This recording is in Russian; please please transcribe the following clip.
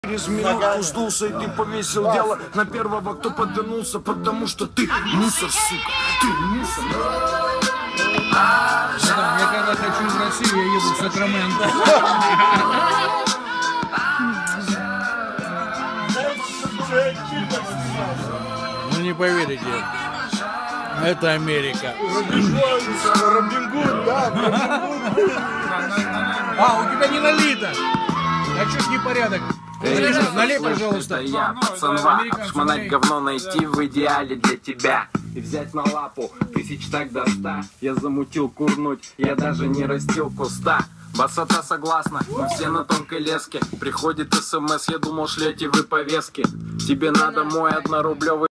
Через минутку сдулся, и ты повесил дело на первого, кто подвернулся, потому что ты мусор, сука, ты мусор. Да, я когда хочу в Россию, я еду в Сакраменто. Ну не поверите, это Америка. Робин Гуд, да, Робин Гуд. А, у тебя не налито. А чё ж непорядок? Налей, пожалуйста. Это я, пацанва, шмонать говно найти в идеале для тебя. И взять на лапу 1000 так до 100. Я замутил курнуть, я даже не растил куста. Басота согласна, мы все на тонкой леске. Приходит СМС, я думал, шлете вы повестки. Тебе надо мой 1-рублевый